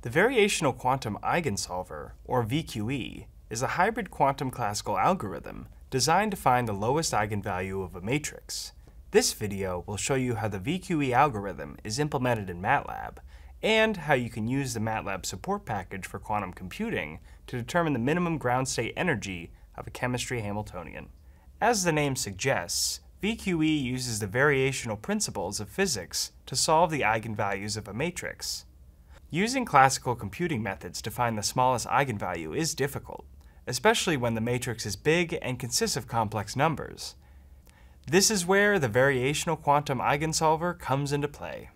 The variational quantum eigensolver, or VQE, is a hybrid quantum classical algorithm designed to find the lowest eigenvalue of a matrix. This video will show you how the VQE algorithm is implemented in MATLAB, and how you can use the MATLAB support package for quantum computing to determine the minimum ground state energy of a chemistry Hamiltonian. As the name suggests, VQE uses the variational principles of physics to solve the eigenvalues of a matrix. Using classical computing methods to find the smallest eigenvalue is difficult, especially when the matrix is big and consists of complex numbers. This is where the variational quantum eigensolver comes into play.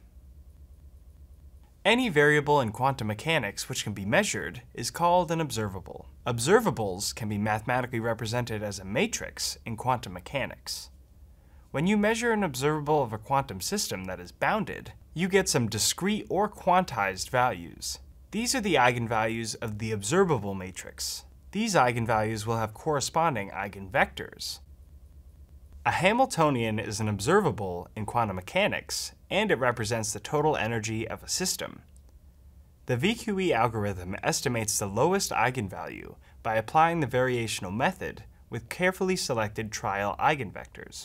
Any variable in quantum mechanics which can be measured is called an observable. Observables can be mathematically represented as a matrix in quantum mechanics. When you measure an observable of a quantum system that is bounded, you get some discrete or quantized values. These are the eigenvalues of the observable matrix. These eigenvalues will have corresponding eigenvectors. A Hamiltonian is an observable in quantum mechanics, and it represents the total energy of a system. The VQE algorithm estimates the lowest eigenvalue by applying the variational method with carefully selected trial eigenvectors.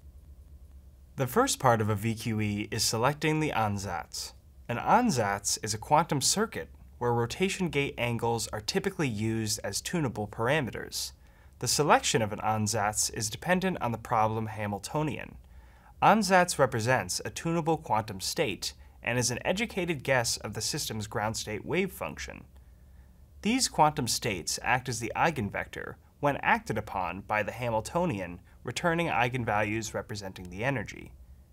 The first part of a VQE is selecting the ansatz. An ansatz is a quantum circuit where rotation gate angles are typically used as tunable parameters. The selection of an ansatz is dependent on the problem Hamiltonian. Ansatz represents a tunable quantum state and is an educated guess of the system's ground state wavefunction. These quantum states act as the eigenvector when acted upon by the Hamiltonian, returning eigenvalues representing the energy.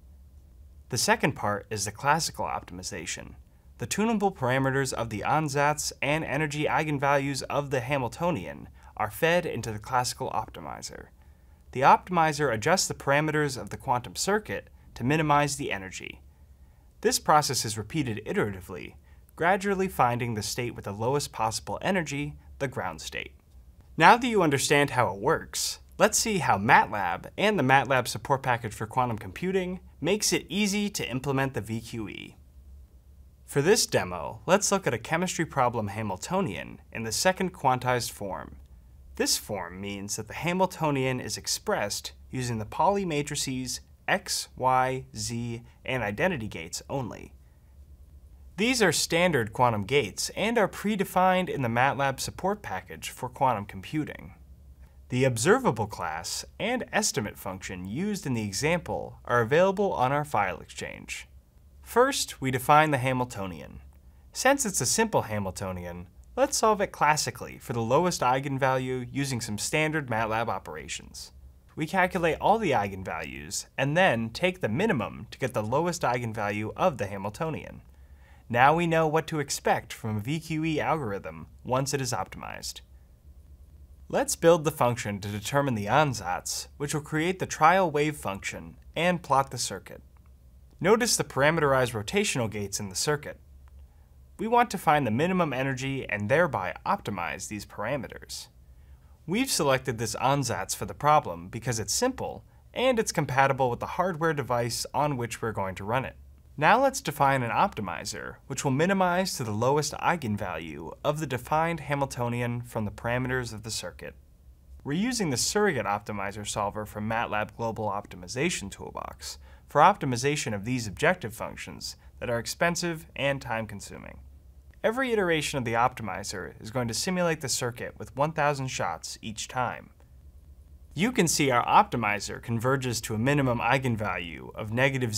The second part is the classical optimization. The tunable parameters of the ansatz and energy eigenvalues of the Hamiltonian are fed into the classical optimizer. The optimizer adjusts the parameters of the quantum circuit to minimize the energy. This process is repeated iteratively, gradually finding the state with the lowest possible energy, the ground state. Now that you understand how it works, let's see how MATLAB and the MATLAB support package for quantum computing makes it easy to implement the VQE. For this demo, let's look at a chemistry problem Hamiltonian in the second quantized form. This form means that the Hamiltonian is expressed using the Pauli matrices X, Y, Z, and identity gates only. These are standard quantum gates and are predefined in the MATLAB support package for quantum computing. The observable class and estimate function used in the example are available on our file exchange. First, we define the Hamiltonian. Since it's a simple Hamiltonian, let's solve it classically for the lowest eigenvalue using some standard MATLAB operations. We calculate all the eigenvalues and then take the minimum to get the lowest eigenvalue of the Hamiltonian. Now we know what to expect from a VQE algorithm once it is optimized. Let's build the function to determine the ansatz, which will create the trial wave function and plot the circuit. Notice the parameterized rotational gates in the circuit. We want to find the minimum energy and thereby optimize these parameters. We've selected this ansatz for the problem because it's simple and it's compatible with the hardware device on which we're going to run it. Now let's define an optimizer, which will minimize to the lowest eigenvalue of the defined Hamiltonian from the parameters of the circuit. We're using the surrogate optimizer solver from MATLAB Global Optimization Toolbox for optimization of these objective functions that are expensive and time-consuming. Every iteration of the optimizer is going to simulate the circuit with 1,000 shots each time. You can see our optimizer converges to a minimum eigenvalue of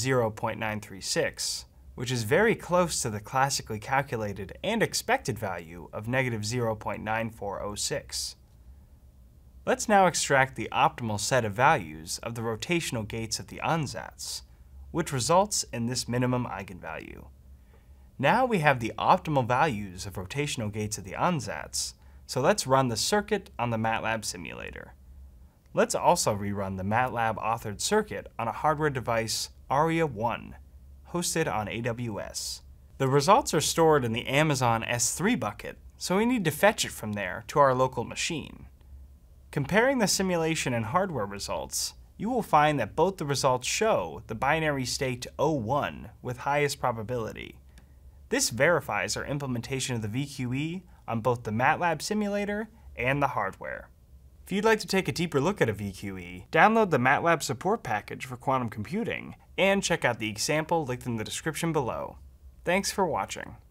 -0.936, which is very close to the classically calculated and expected value of -0.9406. Let's now extract the optimal set of values of the rotational gates of the ansatz, which results in this minimum eigenvalue. Now we have the optimal values of rotational gates of the ansatz, so let's run the circuit on the MATLAB simulator. Let's also rerun the MATLAB authored circuit on a hardware device Aria 1, hosted on AWS. The results are stored in the Amazon S3 bucket, so we need to fetch it from there to our local machine. Comparing the simulation and hardware results, you will find that both the results show the binary state 01 with highest probability. This verifies our implementation of the VQE on both the MATLAB simulator and the hardware. If you'd like to take a deeper look at a VQE, download the MATLAB support package for quantum computing and check out the example linked in the description below. Thanks for watching.